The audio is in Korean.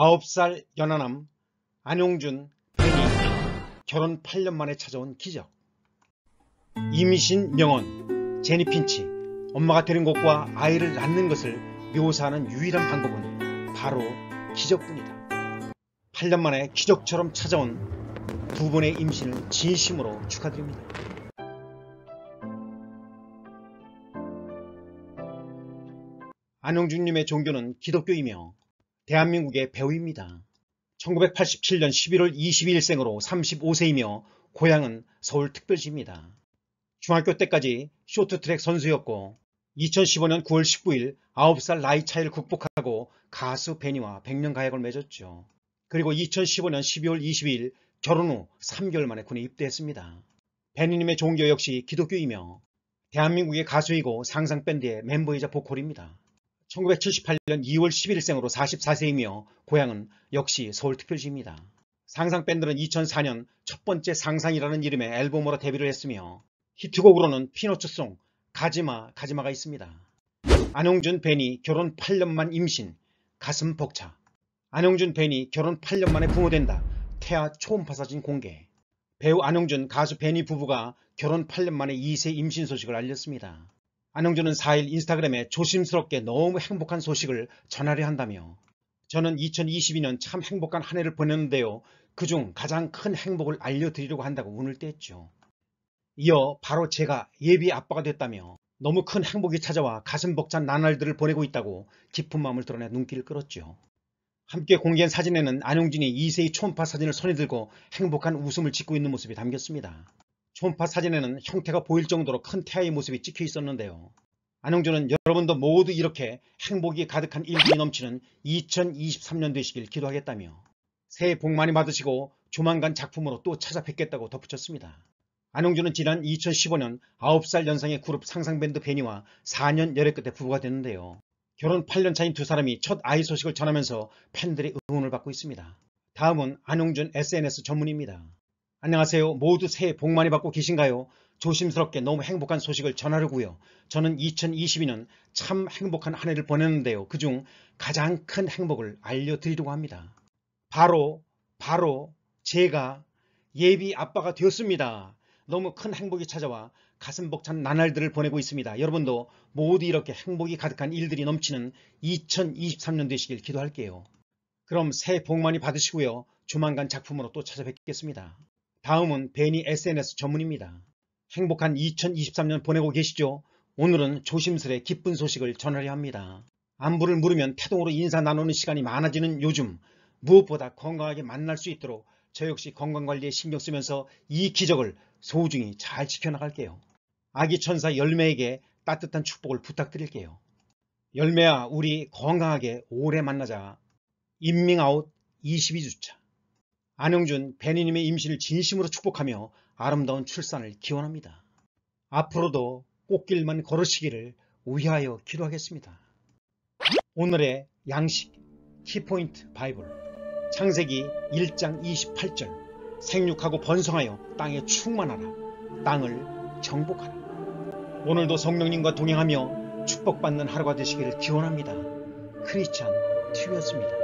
9살 연하남 안용준, 베니 결혼 8년 만에 찾아온 기적. 임신 명언, 제니 핀치. 엄마가 되는 것과 아이를 낳는 것을 묘사하는 유일한 방법은 바로 기적뿐이다. 8년 만에 기적처럼 찾아온 두 분의 임신을 진심으로 축하드립니다. 안용준님의 종교는 기독교이며 대한민국의 배우입니다. 1987년 11월 22일생으로 35세이며 고향은 서울특별시입니다. 중학교 때까지 쇼트트랙 선수였고 2015년 9월 19일 9살 나이 차이를 극복하고 가수 베니와 백년 가약을 맺었죠. 그리고 2015년 12월 22일 결혼 후 3개월 만에 군에 입대했습니다. 베니님의 종교 역시 기독교이며 대한민국의 가수이고 상상밴드의 멤버이자 보컬입니다. 1978년 2월 11일생으로 44세이며 고향은 역시 서울특별시입니다. 상상밴드는 2004년 첫 번째 상상이라는 이름의 앨범으로 데뷔를 했으며 히트곡으로는 피노츠송 가지마 가지마가 있습니다. 안용준 베니 결혼 8년 만 임신 가슴 벅차. 안용준 베니 결혼 8년 만에 부모된다. 태아 초음파 사진 공개. 배우 안용준 가수 베니 부부가 결혼 8년 만에 2세 임신 소식을 알렸습니다. 안용준은 4일 인스타그램에 조심스럽게 너무 행복한 소식을 전하려 한다며 저는 2022년 참 행복한 한 해를 보냈는데요. 그중 가장 큰 행복을 알려드리려고 한다고 운을 뗐죠. 이어 바로 제가 예비 아빠가 됐다며 너무 큰 행복이 찾아와 가슴 벅찬 나날들을 보내고 있다고 깊은 마음을 드러내 눈길을 끌었죠. 함께 공개한 사진에는 안용준이 2세의 초음파 사진을 손에 들고 행복한 웃음을 짓고 있는 모습이 담겼습니다. 초음파 사진에는 형태가 보일 정도로 큰 태아의 모습이 찍혀 있었는데요. 안용준은 여러분도 모두 이렇게 행복이 가득한 일들이 넘치는 2023년 되시길 기도하겠다며 새해 복 많이 받으시고 조만간 작품으로 또 찾아뵙겠다고 덧붙였습니다. 안용준은 지난 2015년 9살 연상의 그룹 상상밴드 베니와 4년 열애 끝에 부부가 됐는데요. 결혼 8년 차인 두 사람이 첫 아이 소식을 전하면서 팬들의 응원을 받고 있습니다. 다음은 안용준 SNS 전문입니다. 안녕하세요. 모두 새해 복 많이 받고 계신가요? 조심스럽게 너무 행복한 소식을 전하려고요. 저는 2022년 참 행복한 한 해를 보냈는데요. 그중 가장 큰 행복을 알려드리려고 합니다. 바로 제가 예비 아빠가 되었습니다. 너무 큰 행복이 찾아와 가슴 벅찬 나날들을 보내고 있습니다. 여러분도 모두 이렇게 행복이 가득한 일들이 넘치는 2023년 되시길 기도할게요. 그럼 새해 복 많이 받으시고요. 조만간 작품으로 또 찾아뵙겠습니다. 다음은 베니 SNS 전문입니다. 행복한 2023년 보내고 계시죠? 오늘은 조심스레 기쁜 소식을 전하려 합니다. 안부를 물으면 태동으로 인사 나누는 시간이 많아지는 요즘 무엇보다 건강하게 만날 수 있도록 저 역시 건강관리에 신경 쓰면서 이 기적을 소중히 잘 지켜나갈게요. 아기 천사 열매에게 따뜻한 축복을 부탁드릴게요. 열매야 우리 건강하게 오래 만나자. 인밍아웃 22주차. 안용준 베니님의 임신을 진심으로 축복하며 아름다운 출산을 기원합니다. 앞으로도 꽃길만 걸으시기를 위하여 기도하겠습니다. 오늘의 양식 키포인트 바이블 창세기 1장 28절 생육하고 번성하여 땅에 충만하라. 땅을 정복하라. 오늘도 성령님과 동행하며 축복받는 하루가 되시기를 기원합니다. 크리스찬 TV였습니다.